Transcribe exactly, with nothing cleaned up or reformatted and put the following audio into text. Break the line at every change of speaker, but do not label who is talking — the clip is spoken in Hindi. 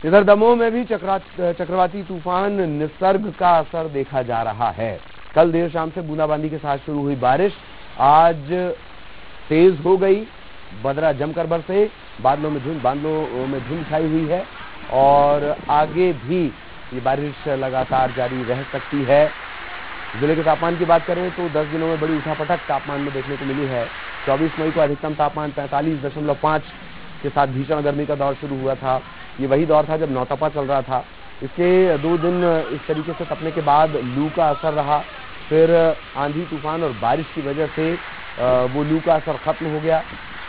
इधर दमोह में भी चक्रा चक्रवाती तूफान निसर्ग का असर देखा जा रहा है। कल देर शाम से बूंदाबांदी के साथ शुरू हुई बारिश आज तेज हो गई। बदरा जमकर बरसे, बादलों में झुंड बादलों में झुंड छाई हुई है और आगे भी ये बारिश लगातार जारी रह सकती है। जिले के तापमान की बात करें तो दस दिनों में बड़ी उठापटक तापमान में देखने को मिली है। चौबीस मई को अधिकतम तापमान पैंतालीस दशमलव पाँच के साथ भीषण गर्मी का दौर शुरू हुआ था। ये वही दौर था जब नौतपा चल रहा था। इसके दो दिन इस तरीके से तपने के बाद लू का असर रहा, फिर आंधी तूफान और बारिश की वजह से वो लू का असर खत्म हो गया।